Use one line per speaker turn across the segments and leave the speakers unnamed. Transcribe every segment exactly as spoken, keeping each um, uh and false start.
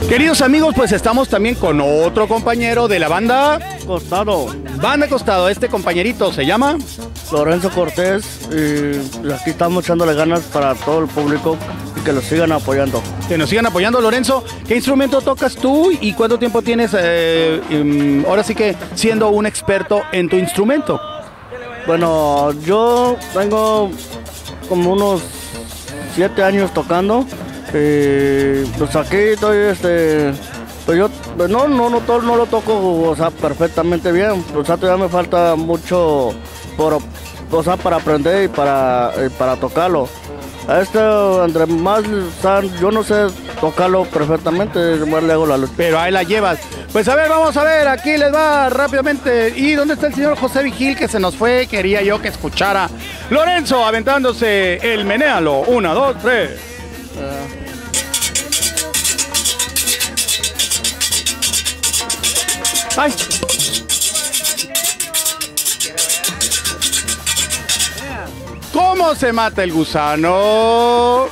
Queridos amigos, pues estamos también con otro compañero de la banda
Costado.
Banda Costado. Este compañerito se llama
Lorenzo Cortés, y aquí estamos echándole ganas para todo el público y que lo sigan apoyando.
Que nos sigan apoyando. Lorenzo, ¿qué instrumento tocas tú y cuánto tiempo tienes, eh, um, ahora sí que siendo un experto en tu instrumento?
Bueno, yo tengo como unos siete años tocando. Y pues aquí estoy, este, pues yo no, no, no, todo, no lo toco, o sea, perfectamente bien. O sea, todavía me falta mucho por, o sea, para aprender y para, y para tocarlo. A este, entre más, o sea, yo no sé tocarlo perfectamente, más le hago la luz.
Pero ahí la llevas. Pues a ver, vamos a ver, aquí les va rápidamente. ¿Y dónde está el señor José Vigil que se nos fue? Quería yo que escuchara Lorenzo aventándose el menéalo. Una, dos, tres. Uh. ¡Ay! ¿Cómo se mata el gusano?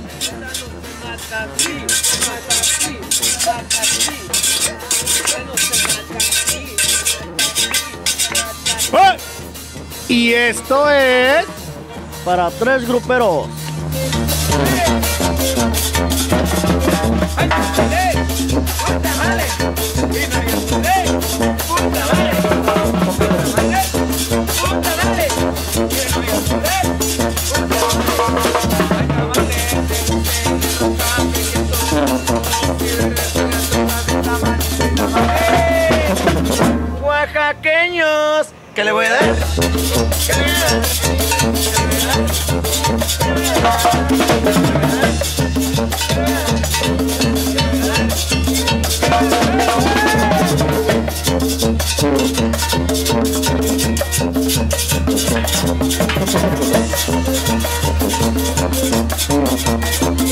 ¡Ah! Y esto es
para tres gruperos.
Oaxaqueños, ¿qué le voy a dar? ¿Qué le voy a dar? ¿Qué le voy a dar?